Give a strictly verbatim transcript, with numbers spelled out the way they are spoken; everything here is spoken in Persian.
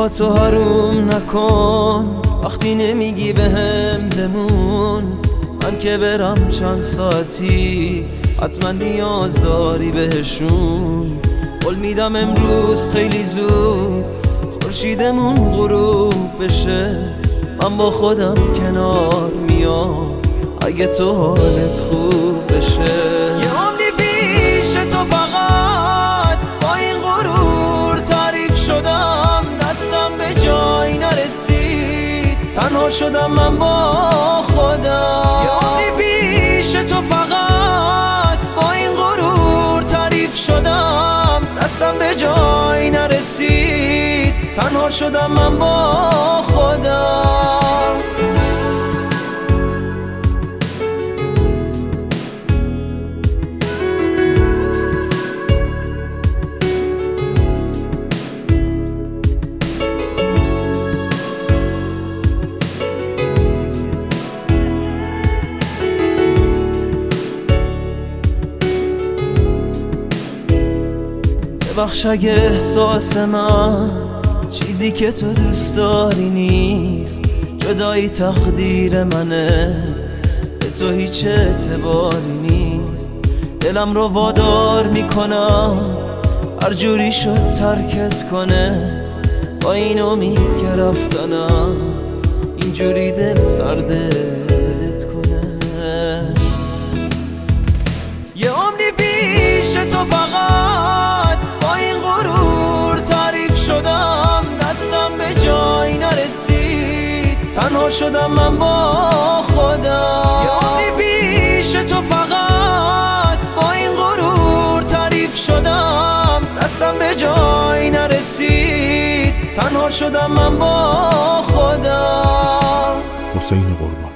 پاهاتو حروم نکن وقتی نمیگی بهم بمون. من که برم چند ساعتی حتما نیاز داری بهشون. قول میدم امروز خیلی زود خورشیدمون غروب بشه. من با خودم کنار میام اگه تو حالت خوب بشه. یه عمری پیش تو فقط با این غرور تعریف شدم، دستم به جای نرسید، تنها شدم من با خودم. یه عمری پیش تو فقط با این غرور تعریف شدم، دستم به جای نرسید، تنها شدم من با خودم. ببخش اگه احساس من چیزی که تو دوست داری نیست. جدایی تقدیر منه، به تو هیچ اعتباری نیست. دلم رو وادار میکنم هر جوری شد ترکت کنه، با این امید که رفتنم اینجوری دل سردت کنه. یه عمری پیش تو فقط با این غرور تعریف شدم، دستم به جای نرسید، تنها شدم من با خودم. یه عمری پیش تو فقط با این غرور تعریف شدم، دستم به جای نرسید، تنها شدم من با خودم. حسین قربان.